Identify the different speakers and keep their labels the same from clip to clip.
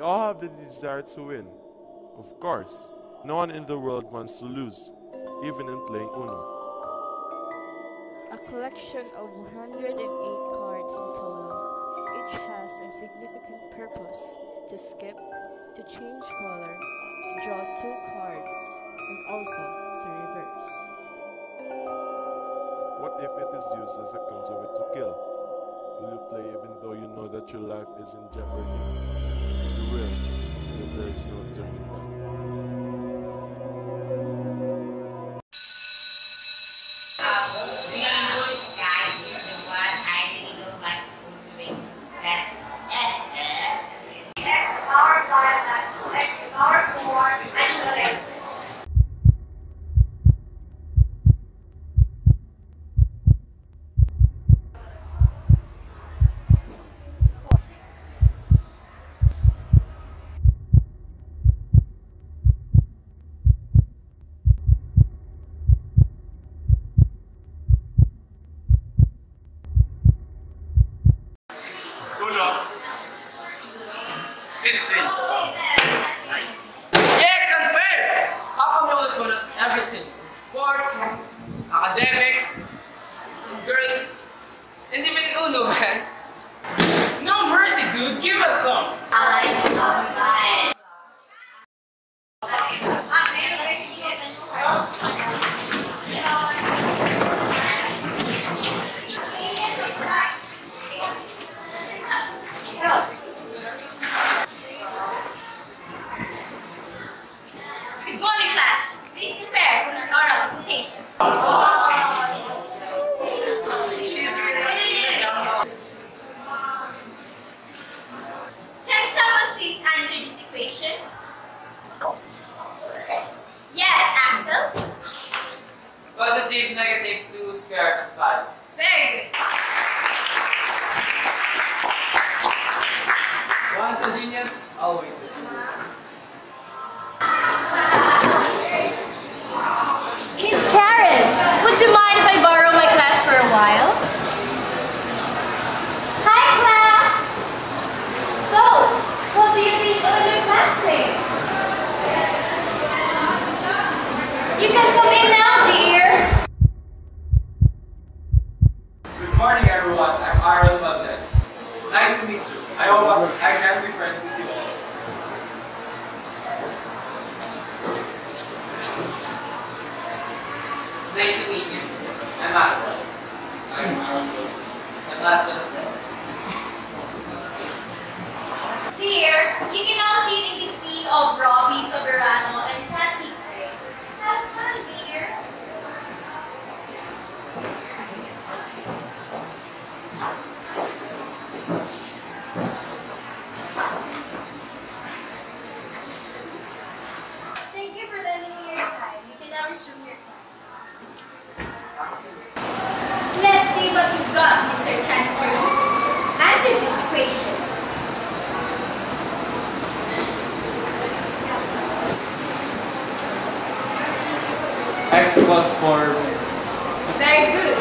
Speaker 1: all have the desire to win. Of course, no one in the world wants to lose, even in playing Uno.
Speaker 2: A collection of 108 cards in total. Each has a significant purpose: to skip, to change color, to draw 2 cards, and also to reverse.
Speaker 1: What if it is used as a conduit to kill? Will you play even though you know that your life is in jeopardy? If you will, then there is no turning back.
Speaker 3: Nice. Yeah, it's unfair! How come you always won at everything? Sports, academics, girls, and even in Uno, man. No mercy, dude. Give us some.
Speaker 4: Good morning, class. Please prepare for an oral recitation. Can someone please answer this equation? Yes, Axel?
Speaker 3: Positive, negative 2 squared of 5.
Speaker 4: Very good.
Speaker 3: Once a genius, always a genius.
Speaker 4: Miss Karen, would you mind if I borrow my class for a while? Hi, class! So, what do you think of your classmate? You can come in now, dear.
Speaker 5: Good morning, everyone. I'm Aaron Valdez. Nice to meet you. I hope I can be friends with you all.
Speaker 3: Nice to meet you. I'm Axel.
Speaker 5: I'm Aaron Valdez.
Speaker 3: And last but not least.
Speaker 4: Dear, you can now sit in between of Robbie, Soberano, and Chachi. Have fun, dear. Thank you for lending me your time. You can now resume your class. Let's see what you've got, Mr. Transferee. Answer this equation.
Speaker 5: X plus 4.
Speaker 4: Very good.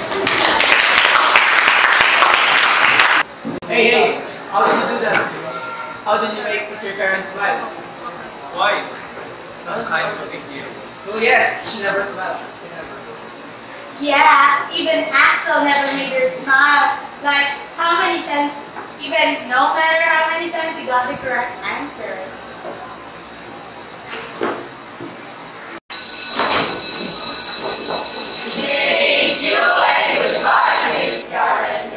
Speaker 3: Hey, how did you do that? How did you make your parents smile?
Speaker 5: Why? Some kind of a big deal.
Speaker 3: Well, yes, she never smiles. She never.
Speaker 4: Yeah, even Axel never made her smile. Like, how many times, even no matter how many times he got the correct answer. Thank you and goodbye, Miss Karen.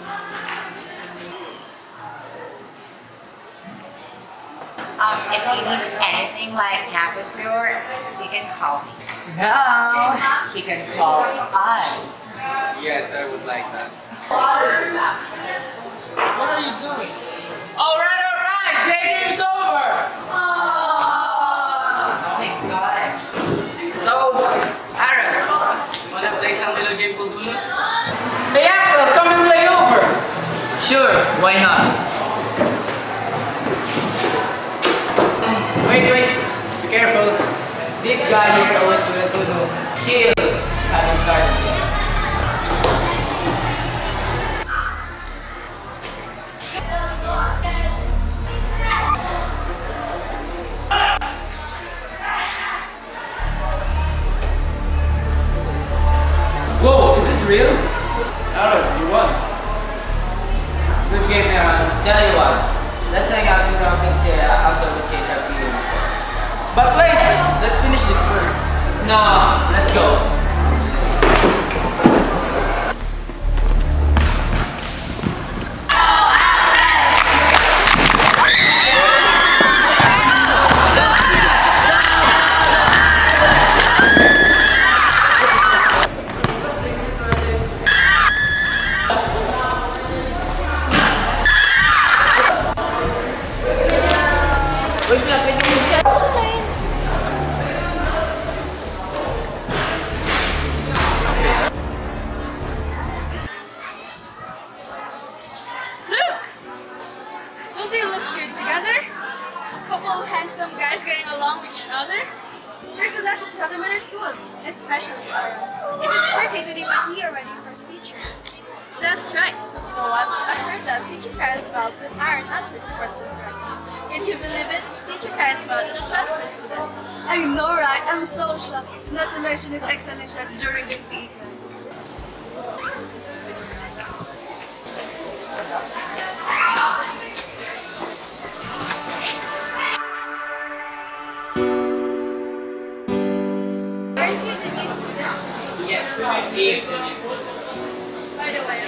Speaker 6: If you need anything like campus tour, you can call me.
Speaker 3: No, he can call us.
Speaker 5: Yes, I would like that.
Speaker 3: What are you doing? Alright, day is over! Thank God. So, Aaron, wanna play some little game called Uno? Hey Axel, come and play over! Sure, why not? Wait, be careful. This guy here always will Uno. Chill, haven't started yet. Whoa, is this real?
Speaker 5: Aaron, you won.
Speaker 3: Good game, Aaron. Tell you what, let's hang out in the cafeteria after we change our PE uniforms. But wait, let's finish this first. No, let's go.
Speaker 2: Don't they look good together? A couple of handsome guys getting along with each other? There's a lot to tell them in our school, especially Aaron. It's his first day today, but he already impressed teachers.
Speaker 7: That's right. You know what? I heard that teacher parents vowed that Aaron answered the question correctly. Can you believe it? Teacher parents vowed that a transfer student.
Speaker 2: I know, right? I'm so shocked. Not to mention his excellent shot during the PE class.
Speaker 7: Aren't you the new student?
Speaker 3: Yes, he is the new student.
Speaker 7: By the way.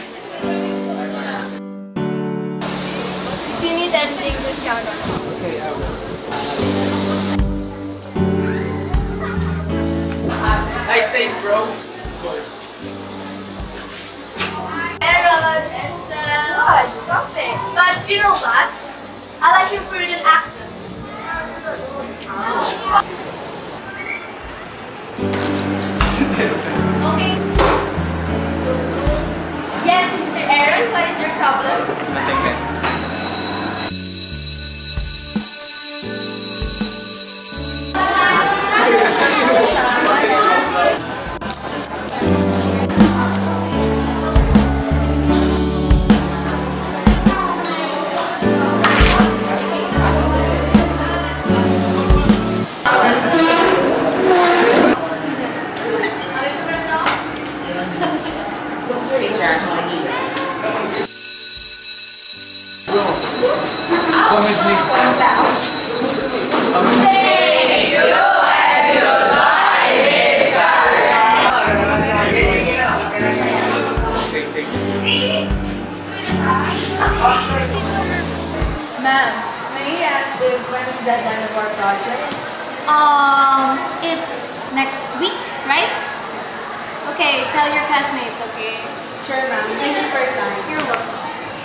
Speaker 7: If you need anything, just count on me.
Speaker 3: Okay, I will. Nice taste, bro.
Speaker 7: Aaron, it's Lord, stop it. But you know what? I like your Freudian accent.
Speaker 2: Okay. Yes, Mr. Aaron, what is your problem?
Speaker 5: Nothing, miss.
Speaker 7: Ma'am, may I ask if when is the deadline of our project?
Speaker 2: It's next week, right? Okay, tell your classmates, okay?
Speaker 7: Sure, ma'am. Thank you for your time.
Speaker 2: You're welcome.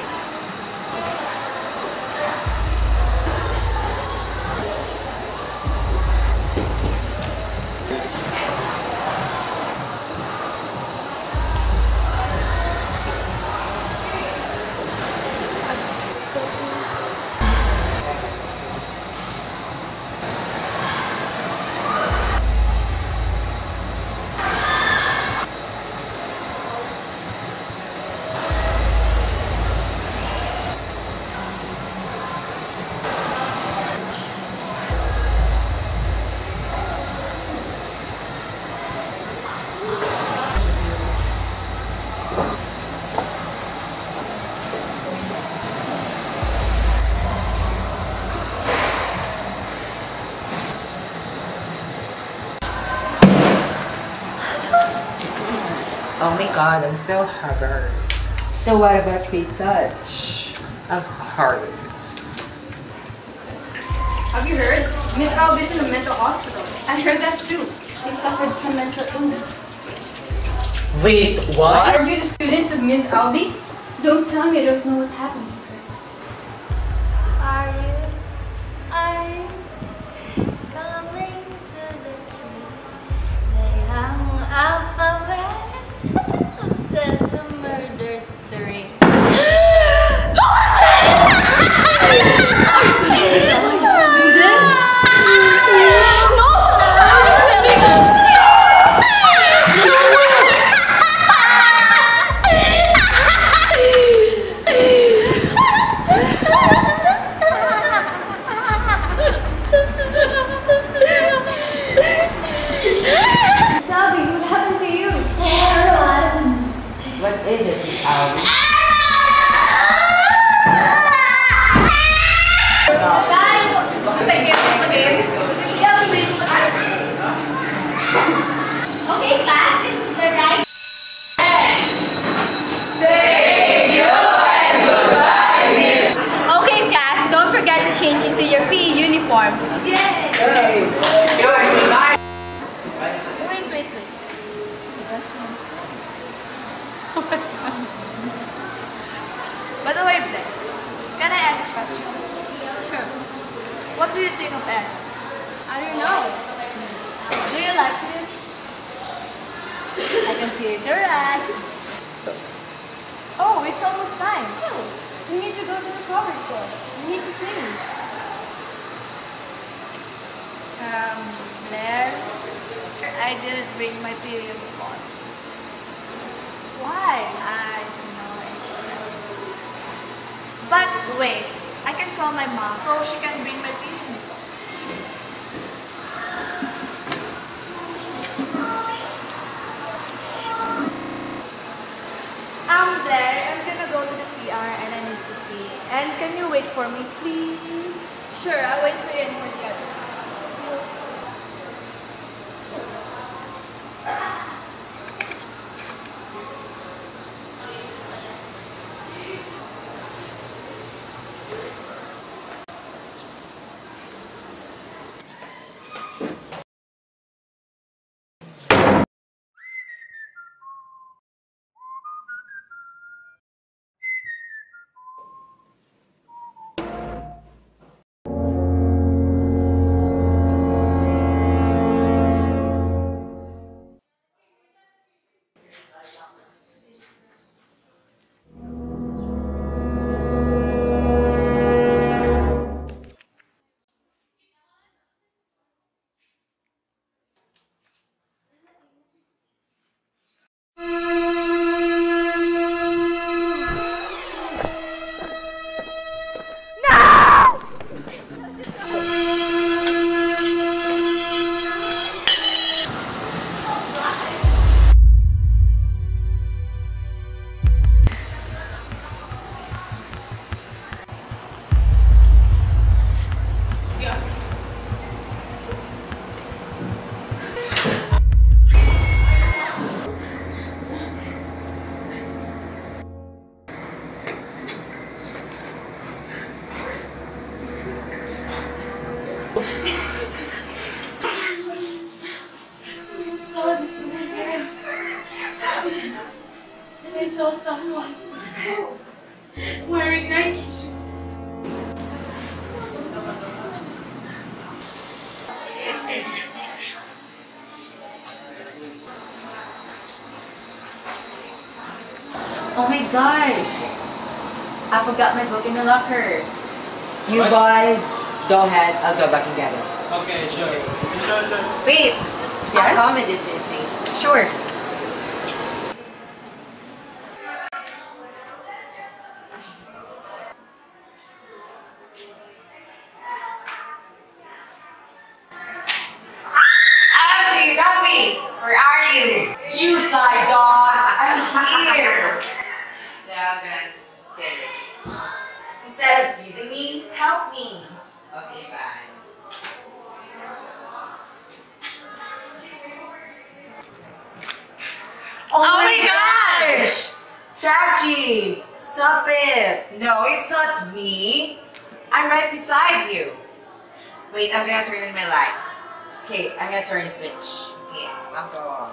Speaker 6: Oh my god, I'm so hurt.
Speaker 8: So what about retouch?
Speaker 6: Of course.
Speaker 2: Have you heard? Miss Albie's in a mental hospital. I heard that too. She suffered some mental illness.
Speaker 8: Wait, what?
Speaker 2: Are you the students of Miss Albie? Don't tell me you don't know what happened to her.
Speaker 4: Are you coming to the tree? They hung alphabet said the murder three. Who was it? Students? No!
Speaker 2: Miss Albie, what happened to you?
Speaker 4: Okay, class, this is the right.
Speaker 7: Okay, class, don't forget to change into your PE uniforms.
Speaker 4: Yay!
Speaker 7: Wait. That's By the way, Blair, can I ask a question? Sure. What do you think of Aaron?
Speaker 2: I don't know.
Speaker 7: Do you like him? I can see it in your eyes.
Speaker 2: Oh, it's almost time. We need to go to the covered floor. We need to change.
Speaker 7: Blair, I didn't bring my PE uniform.
Speaker 2: Why?
Speaker 7: I don't know. But wait, I can call my mom so she can bring my PE uniform. Blair, I'm gonna go to the CR and I need to pee. And can you wait for me, please?
Speaker 2: Sure, I'll wait for you and for the others.
Speaker 4: I saw someone wearing Nike shoes.
Speaker 8: Oh my gosh! I forgot my book in the locker. You boys, go ahead. I'll go back and get it.
Speaker 5: Okay, sure.
Speaker 6: Wait,
Speaker 8: Yes?
Speaker 6: I'll comment it, Sissy.
Speaker 8: Sure.
Speaker 6: Ouchie, Robbie, where are you?
Speaker 8: You side dog! I'm here!
Speaker 6: No, I'm just kidding.
Speaker 8: Instead of teasing me, help me.
Speaker 6: Okay, fine.
Speaker 8: Oh my gosh! Chachi! Stop it!
Speaker 6: No, it's not me. I'm right beside you. Wait, I'm gonna turn on my light.
Speaker 8: Okay, I'm gonna turn the switch.
Speaker 6: Yeah, I'm going.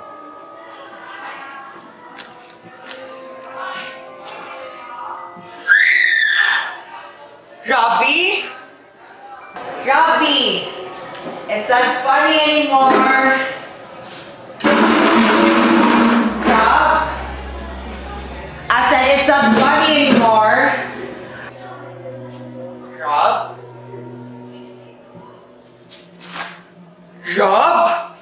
Speaker 6: Robbie? Robbie! It's not funny anymore. Rob? I said it's not funny anymore. Rob? Rob?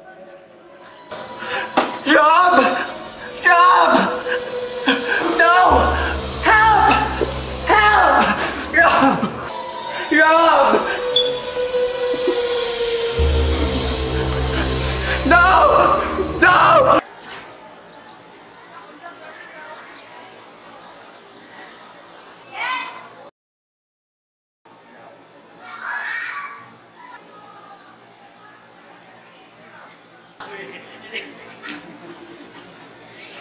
Speaker 6: Rob! Rob! No! Help! Help! Rob! Rob!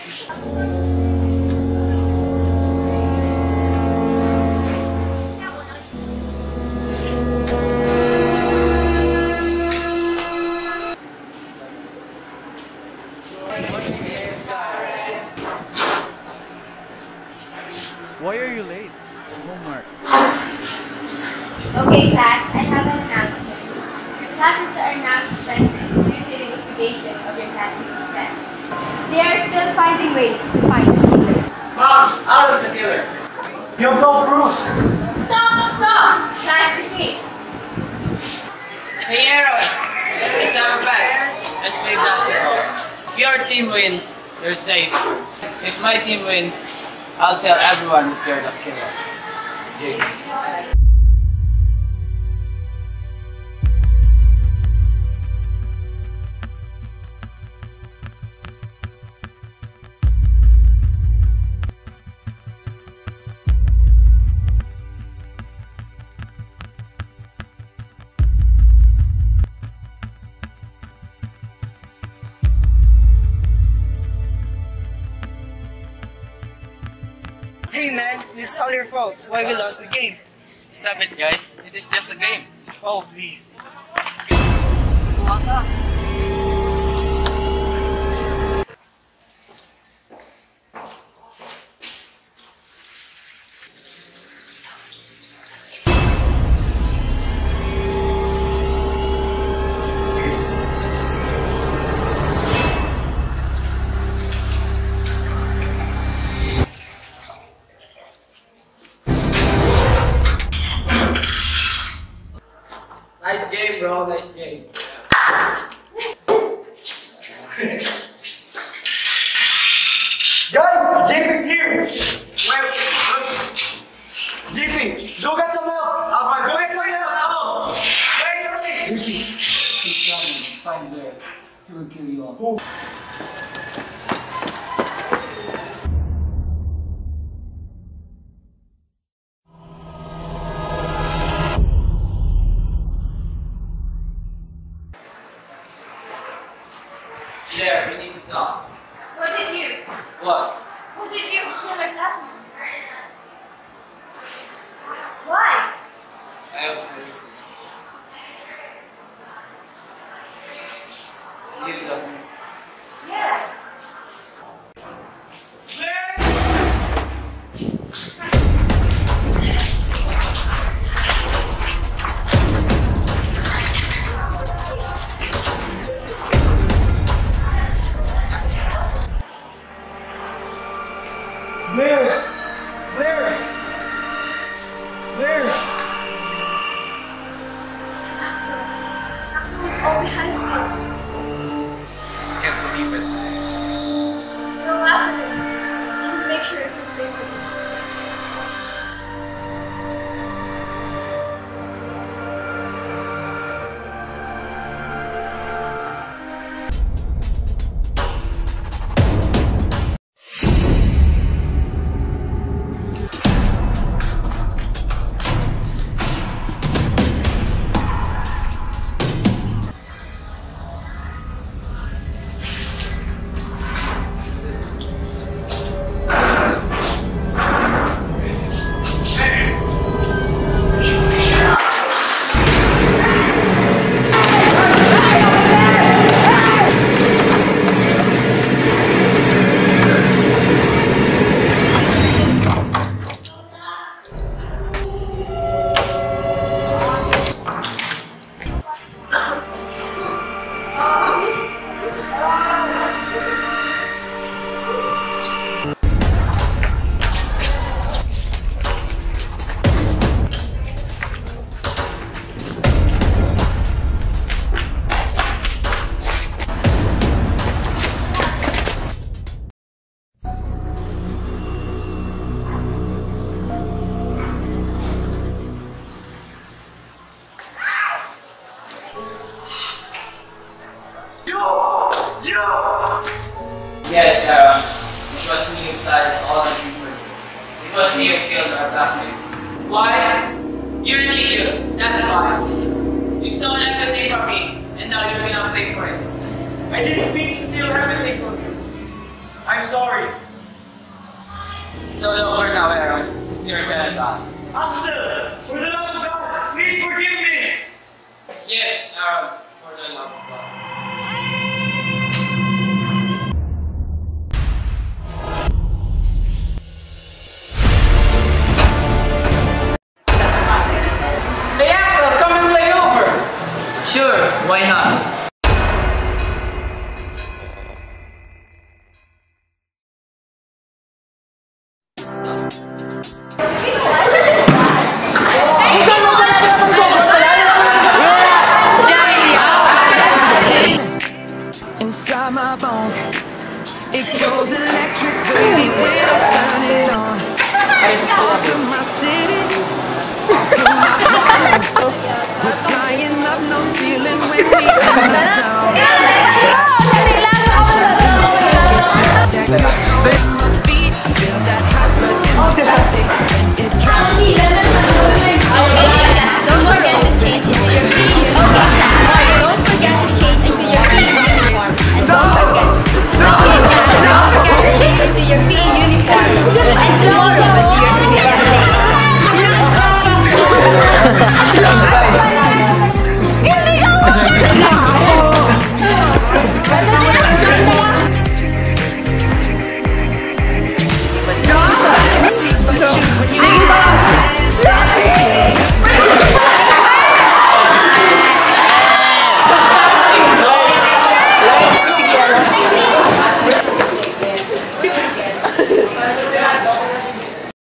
Speaker 9: Why are you late? Homework.
Speaker 4: Okay, class, I have an announcement. Your classes are now suspended due to the investigation of your classmate's death. They are still finding ways to find the killer.
Speaker 3: Mom, I was a killer.
Speaker 5: You have no proof.
Speaker 4: Stop! Class dismissed.
Speaker 3: Hey, Aaron. It's our back. Let's play basketball. If your team wins, you're safe. If my team wins, I'll tell everyone that you're the killer.
Speaker 10: Hey man, this is all your fault. Why we lost the game?
Speaker 9: Stop it, guys. It is just a game.
Speaker 10: Oh, please.
Speaker 3: Nice game, bro. Nice game.
Speaker 5: Guys, JP's here.
Speaker 3: Where?
Speaker 5: JP, go get some help. Go get some help. Wait.
Speaker 10: He's coming. Find there. He will kill you all.
Speaker 3: There, we need to talk.
Speaker 4: Was it you?
Speaker 3: What?
Speaker 4: Was it you who killed our classmates? Why?
Speaker 3: I have no reasons. You don't.
Speaker 4: Yes.
Speaker 5: Blair.
Speaker 4: Axel was all behind this.
Speaker 9: Can't believe it.
Speaker 4: Go after him. And make sure he pay for this.
Speaker 3: Yes, it was me who planted all the people. It was me who killed our classmates. Why? You're an idiot. That's why. You stole everything from me, and now you're gonna pay for it.
Speaker 5: I didn't mean to steal everything from you. I I'm sorry.
Speaker 3: So over now, Aaron. It's your turn.
Speaker 5: Axel, for the love of God, please forgive me.
Speaker 3: Yes, Aaron. For the love of God. Hey Axel, come and play over! Sure, why not?
Speaker 11: Inside my bones, it goes electric, baby, when I turn it on. Off to my city, off to my home. We're flying up no ceiling when we in the zone.